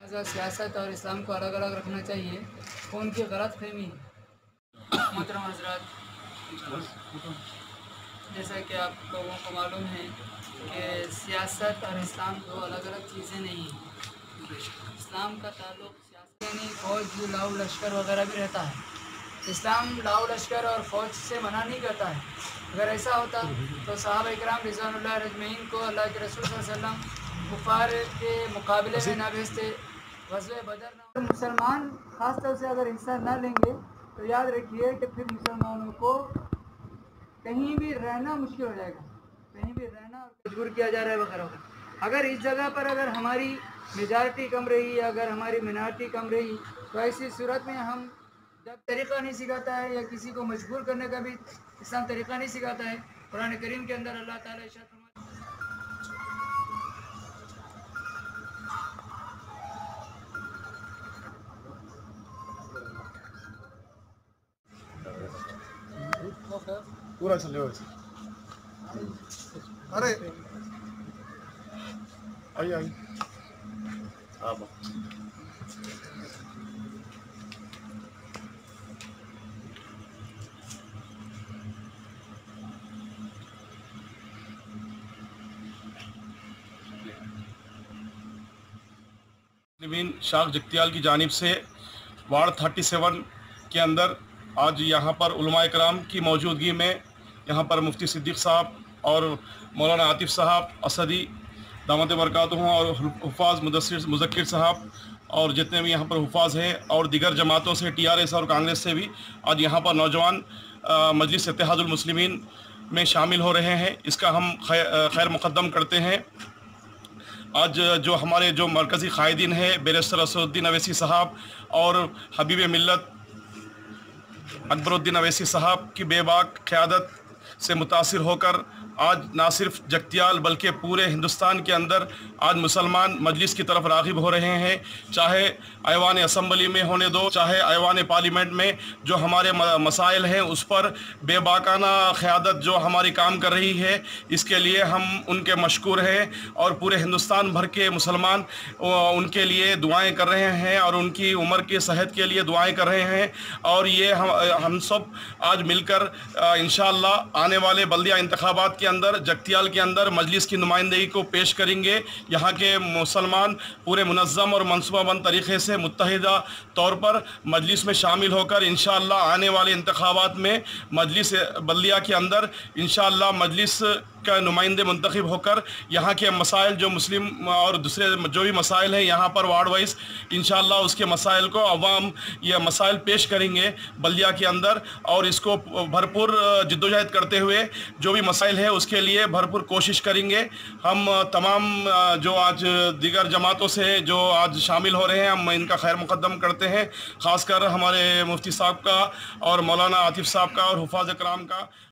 सियासत और इस्लाम को अलग अलग रखना चाहिए, वो उनकी गलत फहमी है। मोहतरम हज़रात, जैसा कि आप लोगों को मालूम है कि सियासत और इस्लाम दो अलग अलग चीज़ें नहीं हैं। इस्लाम का ताल्लुक़ सियासत यानी फ़ौज, लाव लश्कर वगैरह भी रहता है। इस्लाम लाव लश्कर और फ़ौज से मना नहीं करता है। अगर ऐसा होता तो सहाबा इकराम रिज़वानुल्लाह अजमईन को अल्लाह के रसूल सल्लल्लाहु अलैहि वसल्लम कुफ़ार के मुकाबले में ना भेजते, ग़ज़वे बदर ना। मुसलमान ख़ास तौर से अगर हिस्सा ना लेंगे तो याद रखिए कि फिर मुसलमानों को कहीं भी रहना मुश्किल हो जाएगा, कहीं भी रहना मजबूर किया जा रहा है वगैरह वगैरह। अगर इस जगह पर अगर हमारी मेजॉरिटी कम रही, अगर हमारी मिनॉरिटी कम रही, तो ऐसी सूरत में हम जब तरीक़ा नहीं सिखाता है या किसी को मजबूर करने का भी इस्लाम तरीक़ा नहीं सिखाता है। कुरान करीम के अंदर अल्लाह ताला इरशाद फरमाता है पूरा चले अरे आई शाख जगतियाल की जानिब से वार्ड 37 के अंदर आज यहाँ पर उलमा इकराम की मौजूदगी में यहाँ पर मुफ्ती सिद्दीक़ साहब और मौलाना आतिफ़ साहब असदी दामत बरकातुहू और हुफ़ाज़ मुज़क्किर साहब और जितने भी यहाँ पर हुफ़ाज़ हैं और दीगर जमातों से TRS और कांग्रेस से भी आज यहाँ पर नौजवान मजलिस इत्तेहादुल मुस्लिमीन में शामिल हो रहे हैं। इसका हम खैर मुक़द्दम करते हैं। आज जो हमारे जो मरकज़ी क़ायदीन हैं बैरिस्टर असदुद्दीन अवैसी साहब और हबीब मिल्लत अकबरुद्दीन अवैसी साहब की बेबाक क़यादत से मुतासिर होकर आज ना सिर्फ जगतियाल बल्कि पूरे हिंदुस्तान के अंदर आज मुसलमान मजलिस की तरफ राग़िब हो रहे हैं। चाहे ऐवान असम्बली में होने दो, चाहे ऐवान पार्लियामेंट में जो हमारे मसाइल हैं उस पर बेबाकाना क़यादत जो हमारी काम कर रही है, इसके लिए हम उनके मशकूर हैं और पूरे हिंदुस्तान भर के मुसलमान उनके लिए दुआएं कर रहे हैं और उनकी उम्र की सेहत के लिए दुआएं कर रहे हैं। और ये हम सब आज मिलकर इंशाअल्लाह आने वाले बल्दिया इंतखाबात के अंदर जगतियाल के अंदर मजलिस की नुमाइंदगी को पेश करेंगे। यहाँ के मुसलमान पूरे मुनज़्ज़म और मनसूबाबंद तरीक़े से मुत्तहिदा तौर पर मजलिस में शामिल होकर इंशाअल्लाह आने वाले इंतखाबात में मजलिस बल्दिया के अंदर इंशाअल्लाह मजलिस का नुमाइंदे मुंतखब होकर यहाँ के मसाइल जो मुस्लिम और दूसरे जो भी मसाइल हैं यहाँ पर वार्ड वाइज इंशाअल्लाह उसके मसाइल को अवाम ये मसाइल पेश करेंगे बल्दिया के अंदर और इसको भरपूर जिद्दोजहद करते हुए जो भी मसाइल है उसके लिए भरपूर कोशिश करेंगे। हम तमाम जो आज दीगर जमातों से जो आज शामिल हो रहे हैं हम इनका खैर मुक़द्दम करते हैं, ख़ासकर हमारे मुफ्ती साहब का और मौलाना आतिफ़ साहब का और हुफ़ाज़ इकराम का।